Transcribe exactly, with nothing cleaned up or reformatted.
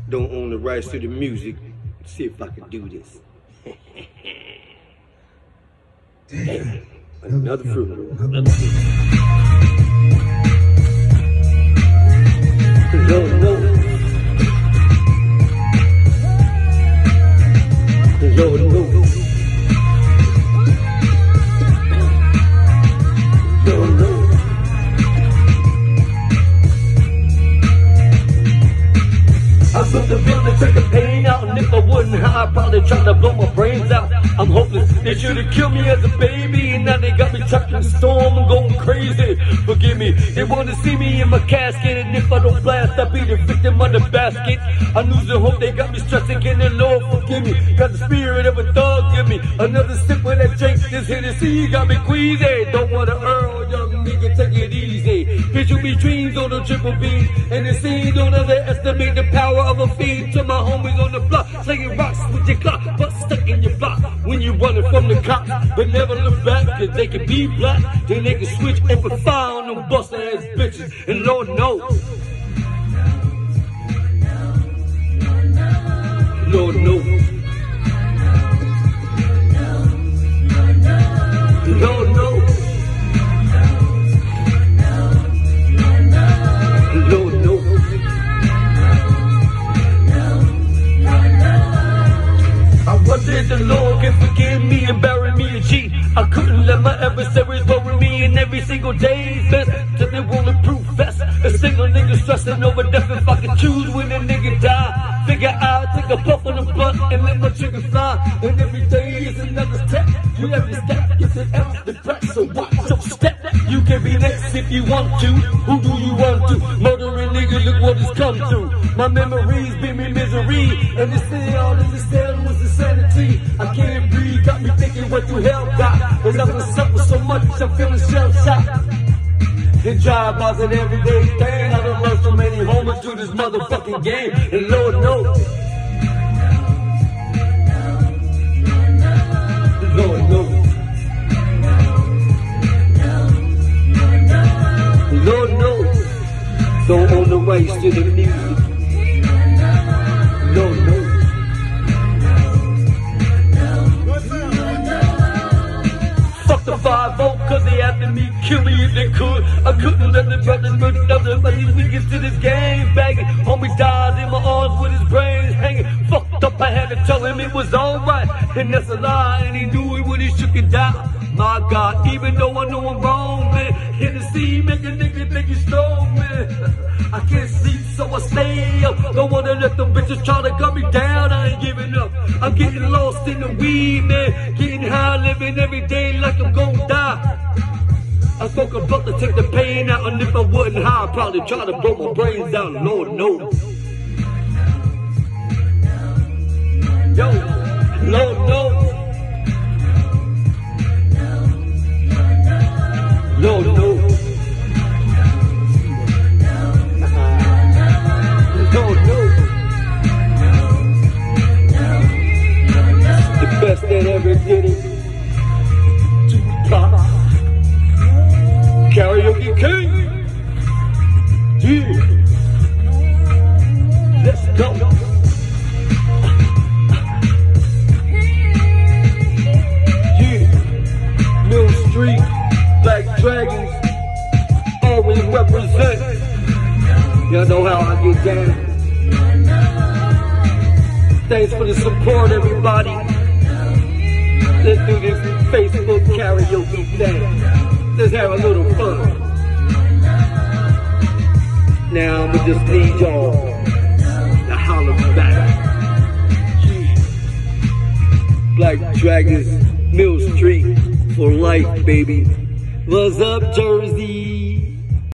don't own the rights to the music. See if I can do this. Damn. Another funeral. Another funeral. No, no. No, no. No, no. I put the bill to take the pain out, and if I wouldn't, I'd probably try to blow my brains out. I'm hopeless. They should have killed me as a baby, and now they got me trapped in the storm. I'm going crazy. Forgive me. They want to see me in my casket, and if I don't blast, I'll be the victim of the basket. I lose the hope. They got me stressing. Can the Lord forgive me? Got the spirit of a thug. Give me another sip of that drink. This Hennessy got me queasy. Don't want to earn, young nigga. Take it easy. Picture me dreams on a triple B, and the scene don't underestimate the power of a fiend. To my homies on the block, slinging rocks with your clock, but stuck in your block when you running from the cops. But never look back, cause they can be black, then they can switch and put fire on them bust ass bitches. And Lord knows, Lord knows, Lord knows, Lord knows. I wonder if the Lord can forgive me and bury me a G. I couldn't let my adversaries worry me, and every single day's best till they won't improve fast. A single nigga stressing over death. If I could choose when a nigga die, figure I'll take a puff on the blunt and let my trigger fly. And every day is another step. You every step is an extra crack, so watch your step. You can be next if you want to. Who do you want to? Murdering nigga, look what it's come to. My memories bring me misery, and this thing all in the cell was insanity. I can't breathe, got me thinking what the hell got. Cause I've been suffering so much, I'm feeling shell-shocked. And drive-bys an everyday thing. I done lost so many homers to this motherfucking game, and Lord knows, Lord knows, Lord knows, don't own the rights to the music. Lord knows. Fuck the five oh, cause they after me, kill me if they could. I couldn't let the brothers murder others, but these niggas to this game banging. Homie died in my arms with his brains hanging. Fucked up, I had to tell him it was alright, and that's a lie, and he knew it when he shook it down. My God, even though I know I'm wrong, man, Hennessy make a nigga think he's strong, man. I can't sleep, so I stay up. Don't wanna let them bitches try to cut me down. I ain't giving up. I'm getting lost in the weed, man. Getting high, living every day like I'm gonna die. I spoke about to take the pain out, and if I wasn't high, I'd probably try to blow my brains out. Lord knows. Yo, Lord knows. Lord knows. Lord knows. The best that ever did it. Tupac. Karaoke King. Yeah. Let's go. Yeah. Mill Street. Black Dragons. Always represent. Y'all know how I get down. Thanks for the support, everybody. Let's do this Facebook karaoke thing. Let's have a little fun. Now I'ma just need y'all to holler back. Yeah. Black Dragons, Mill Street for life, baby. What's up, Jersey?